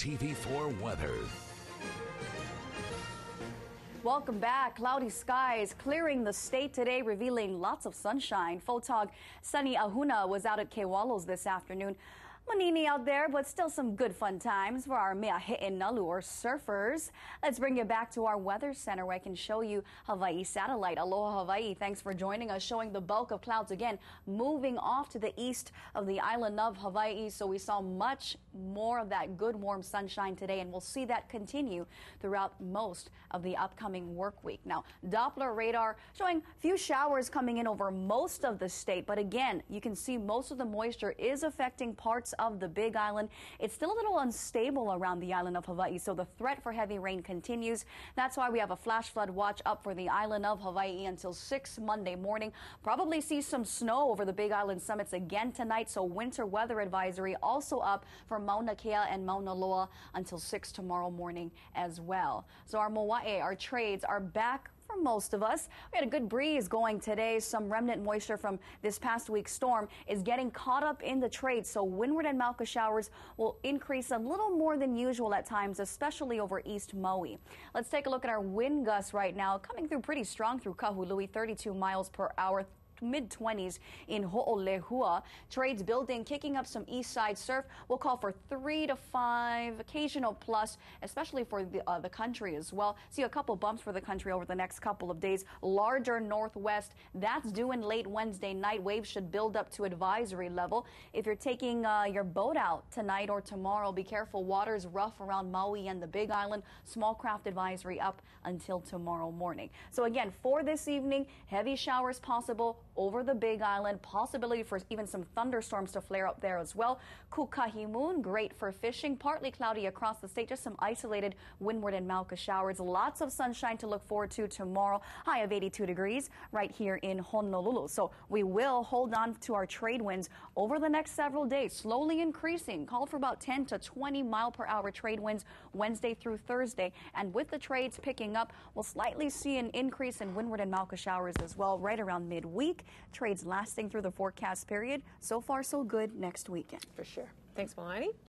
TV4 weather. Welcome back. Cloudy skies clearing the state today, revealing lots of sunshine. Photog Sunny Ahuna was out at Kewalos this afternoon. Manini out there, but still some good fun times for our Mea Hi'inalu or surfers. Let's bring you back to our weather center where I can show you Hawaii satellite. Aloha Hawaii, thanks for joining us, showing the bulk of clouds again moving off to the east of the island of Hawaii. So we saw much more of that good warm sunshine today, and we'll see that continue throughout most of the upcoming work week. Now, Doppler radar showing a few showers coming in over most of the state, but again, you can see most of the moisture is affecting parts of the Big Island. It's still a little unstable around the island of Hawaii, so the threat for heavy rain continues. That's why we have a flash flood watch up for the island of Hawaii until 6 Monday morning. Probably see some snow over the Big Island summits again tonight, so winter weather advisory also up for Mauna Kea and Mauna Loa until 6 tomorrow morning as well. So our moae, our trades are back for most of us. We had a good breeze going today. Some remnant moisture from this past week's storm is getting caught up in the trade, so windward and Mauka showers will increase a little more than usual at times, especially over East Maui. Let's take a look at our wind gusts right now, coming through pretty strong through Kahului, 32 miles per hour. Mid-20s in Ho'olehua. Trades building, kicking up some east side surf. We'll call for 3 to 5, occasional plus, especially for the country as well. See a couple bumps for the country over the next couple of days. Larger northwest, that's due in late Wednesday night. Waves should build up to advisory level. If you're taking your boat out tonight or tomorrow, be careful. Water's rough around Maui and the Big Island. Small craft advisory up until tomorrow morning. So again, for this evening, heavy showers possible over the Big Island, possibility for even some thunderstorms to flare up there as well. Kukahimun, great for fishing, partly cloudy across the state, just some isolated windward and Mauka showers. Lots of sunshine to look forward to tomorrow, high of 82 degrees right here in Honolulu. So we will hold on to our trade winds over the next several days, slowly increasing, called for about 10 to 20 mile per hour trade winds Wednesday through Thursday. And with the trades picking up, we'll slightly see an increase in windward and Mauka showers as well right around midweek. Trades lasting through the forecast period. So far, so good next weekend. For sure. Thanks, Malani.